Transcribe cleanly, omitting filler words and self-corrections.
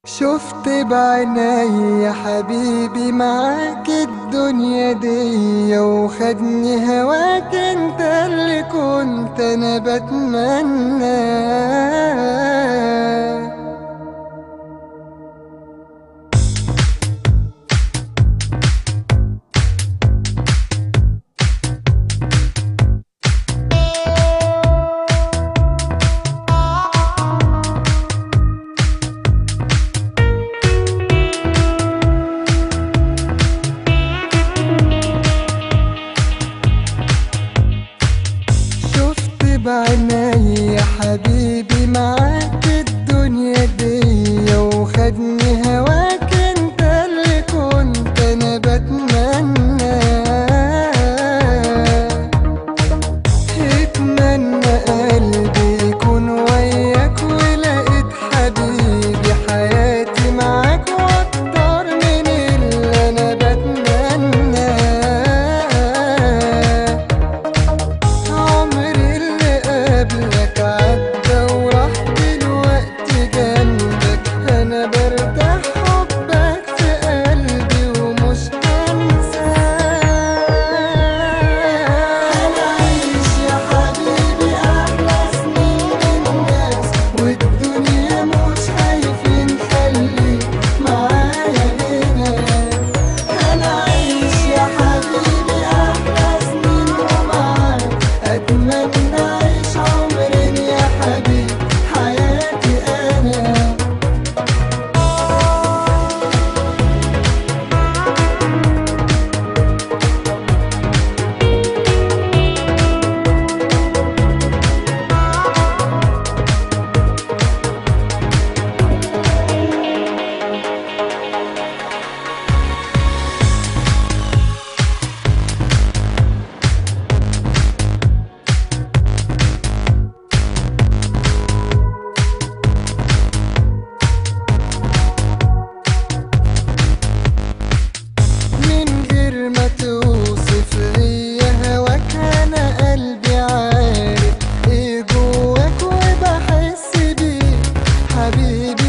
شفت بعيني يا حبيبي معاك الدنيا دي، وخدني هواك انت اللي كنت انا بتمناه. بعيني يا حبيبي معاك الدنيا دي، وخدني هواك انت اللي كنت انا بتمناه. اتمنى قلبي يكون وياك، ولقيت حبيبي حياتي معاك واكتر من اللي انا بتمناه. عمري قبلك عدى وراح دلوقتي جنبك، انا برتاح حبك في قلبي ومش هنساك. انا عايش يا حبيبي احلى سنين الناس، والدنيا مش خايفين خليك معايا هنا. انا عايش يا حبيبي احلى سنين ومعاك اتمنى اعيش عمرين يا حبيبي حياتي انا. ما توصف ليا هواك، انا قلبي عارف ايه جواك وبحس بيه حبيبي.